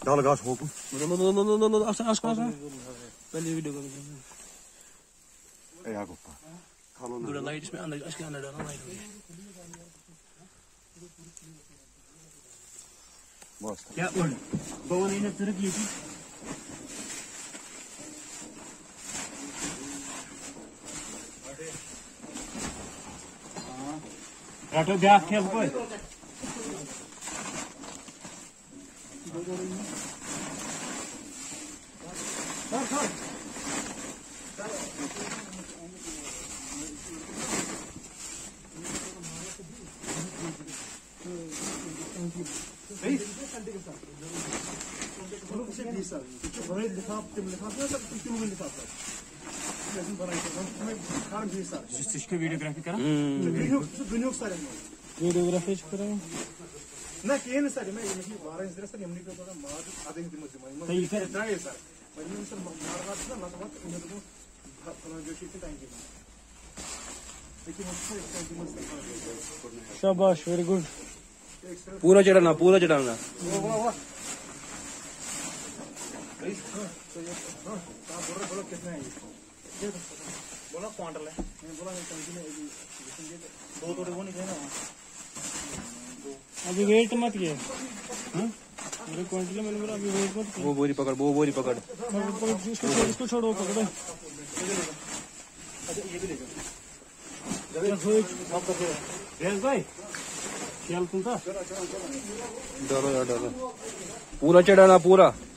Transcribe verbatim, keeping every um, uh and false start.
डाल घास हो no no no no no no आस आस आस पहले वीडियो कर ए आ गोपा खालो थोड़ा लाइट इसमें अंदर इसके अंदर डालना लाइट बस क्या बोल भवन इन्हें तरक ली थी रातो क्या खेल कोई इसकी वीडियोग्राफी करा वीडियोग्राफी करा ना केन सर मैं ये वारंस दे सर यमनी को थोड़ा मार आधे दिन में जमा मैं ये ट्राई है सर मैं सर मार बात ना मतलब इन लोगों को जो चीज टाइम की लेकिन उससे शाबाश वेरी गुड पूरा चढ़ाना पूरा चढ़ाना वाह वाह वाह तो ये हां बोलो बोलो कितना है ये बोला क्वांटल है मैं बोला टंकी में दो थोड़े वो नहीं थे ना अभी वेट मत किए मेरे क्वांटिटी मैंने बोला अभी वेट मत वो बोरी पकड़ वो बोरी पकड़ इसको इसको छोड़ो पकड़ो अच्छा ये भी ले जाओ रेस भाई ख्याल तुम था डालो यार डालो पूरा चढ़ाना पूरा